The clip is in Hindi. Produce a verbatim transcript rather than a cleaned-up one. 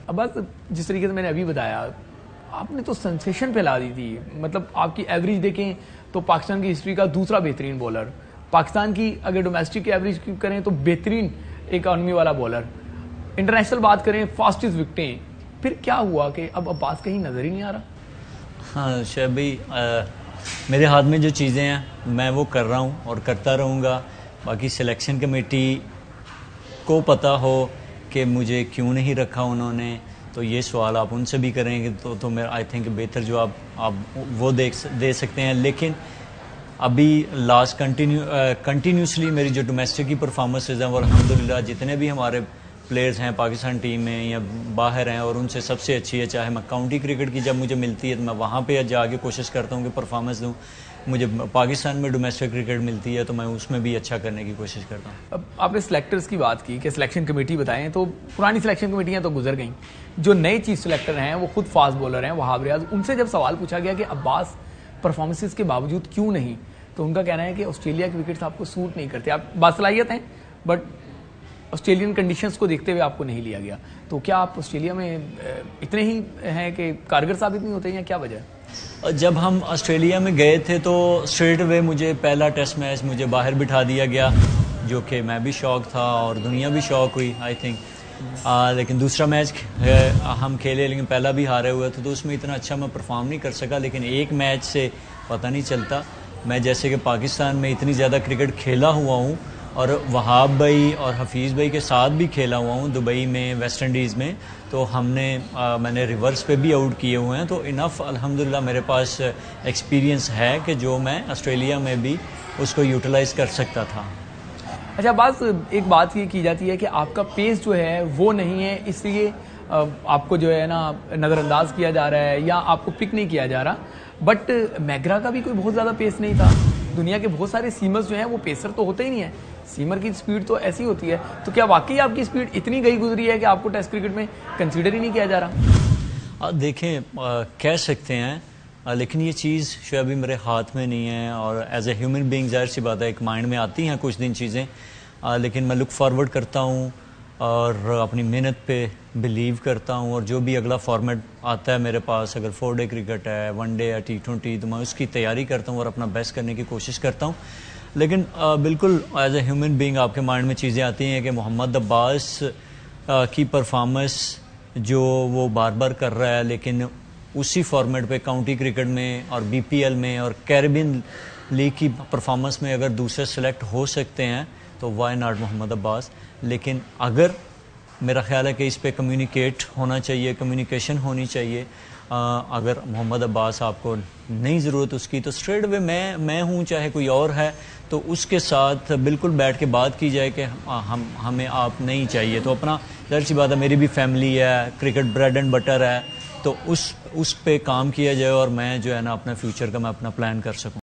अब बस जिस तरीके से मैंने अभी बताया, आपने तो सेंसेशन फैला दी थी। मतलब आपकी एवरेज देखें तो पाकिस्तान की हिस्ट्री का दूसरा बेहतरीन बॉलर, पाकिस्तान की अगर डोमेस्टिक की एवरेज करें तो बेहतरीन इकॉनमी वाला बॉलर, इंटरनेशनल बात करें फास्टेस्ट विकटें। फिर क्या हुआ कि अब अब्बास कहीं नज़र ही नहीं आ रहा? हाँ शोएब भाई, मेरे हाथ में जो चीज़ें हैं मैं वो कर रहा हूँ और करता रहूँगा। बाकी सिलेक्शन कमेटी को पता हो कि मुझे क्यों नहीं रखा उन्होंने, तो ये सवाल आप उनसे भी करेंगे तो तो मैं आई थिंक बेहतर जवाब आप वो देख दे सकते हैं। लेकिन अभी लास्ट कंटिन्यू कंटिन्यूसली मेरी जो डोमेस्टिक की परफॉर्मेंसेज हैं वो अल्हम्दुलिल्लाह जितने भी हमारे प्लेयर्स हैं पाकिस्तान टीम में या बाहर हैं और उनसे सबसे अच्छी है। चाहे मैं काउंटी क्रिकेट की जब मुझे मिलती है तो मैं वहाँ पे जाके कोशिश करता हूँ कि परफॉर्मेंस दूँ। मुझे पाकिस्तान में डोमेस्टिक क्रिकेट मिलती है तो मैं उसमें भी अच्छा करने की कोशिश करता हूँ। अब आपने सिलेक्टर्स की बात की कि सिलेक्शन कमेटी बताएं, तो पुरानी सिलेक्शन कमेटियाँ तो गुजर गई। जो नए चीफ सिलेक्टर हैं वो खुद फास्ट बॉलर हैं वहाब रियाज। उनसे जब सवाल पूछा गया कि अब्बास परफॉर्मेंसेस के बावजूद क्यों नहीं, तो उनका कहना है कि ऑस्ट्रेलिया के विकेट्स आपको सूट नहीं करते। आप बासलाहियत हैं बट ऑस्ट्रेलियन कंडीशंस को देखते हुए आपको नहीं लिया गया। तो क्या आप ऑस्ट्रेलिया में इतने ही हैं कि कारगर साबित नहीं होते, या क्या वजह है? जब हम ऑस्ट्रेलिया में गए थे तो स्ट्रेट वे मुझे पहला टेस्ट मैच मुझे बाहर बिठा दिया गया, जो कि मैं भी शौक था और दुनिया भी शौक हुई आई थिंक। लेकिन दूसरा मैच हम खेले लेकिन पहला भी हारे हुए थे, तो उसमें इतना अच्छा मैं परफॉर्म नहीं कर सका। लेकिन एक मैच से पता नहीं चलता, मैं जैसे कि पाकिस्तान में इतनी ज़्यादा क्रिकेट खेला हुआ हूँ और वहाब भाई और हफीज़ भाई के साथ भी खेला हुआ हूँ दुबई में, वेस्ट इंडीज़ में, तो हमने आ, मैंने रिवर्स पे भी आउट किए हुए हैं। तो इनफ अल्हम्दुलिल्लाह मेरे पास एक्सपीरियंस है कि जो मैं ऑस्ट्रेलिया में भी उसको यूटिलाइज़ कर सकता था। अच्छा, बात एक बात ये की जाती है कि आपका पेस जो है वो नहीं है, इसलिए आपको जो है ना नज़रअंदाज किया जा रहा है या आपको पिक नहीं किया जा रहा। बट मैग्रा का भी कोई बहुत ज़्यादा पेस नहीं था। दुनिया के बहुत सारे सीमर्स जो हैं वो पेसर तो होते ही नहीं है, सीमर की स्पीड तो ऐसी होती है। तो क्या वाकई आपकी स्पीड इतनी गई गुजरी है कि आपको टेस्ट क्रिकेट में कंसीडर ही नहीं किया जा रहा? देखें, कह सकते हैं, आ, लेकिन ये चीज़ शायद अभी मेरे हाथ में नहीं है। और एज ए ह्यूमन बीइंग जाहिर सी बात है एक माइंड में आती हैं कुछ दिन चीज़ें, लेकिन मैं लुक फॉरवर्ड करता हूँ और अपनी मेहनत पे बिलीव करता हूँ। और जो भी अगला फॉर्मेट आता है मेरे पास, अगर फोर डे क्रिकेट है, वन डे या टी ट्वेंटी, तो मैं उसकी तैयारी करता हूँ और अपना बेस्ट करने की कोशिश करता हूँ। लेकिन आ, बिल्कुल एज ए ह्यूमन बीइंग आपके माइंड में चीज़ें आती हैं कि मोहम्मद अब्बास आ, की परफॉर्मेंस जो वो बार बार कर रहा है, लेकिन उसी फॉर्मेट पे काउंटी क्रिकेट में और बीपीएल में और कैरिबियन लीग की परफॉर्मेंस में अगर दूसरे सेलेक्ट हो सकते हैं तो वाई नॉट मोहम्मद अब्बास। लेकिन अगर मेरा ख्याल है कि इस पे कम्युनिकेट होना चाहिए, कम्युनिकेशन होनी चाहिए। आ, अगर मोहम्मद अब्बास आपको नहीं ज़रूरत उसकी, तो स्ट्रेट वे मैं मैं हूँ चाहे कोई और है, तो उसके साथ बिल्कुल बैठ के बात की जाए कि हम हमें आप नहीं चाहिए। तो अपना जाहिर सी बात है मेरी भी फैमिली है, क्रिकेट ब्रेड एंड बटर है, तो उस उस पे काम किया जाए और मैं जो है ना अपना फ्यूचर का मैं अपना प्लान कर सकूँ।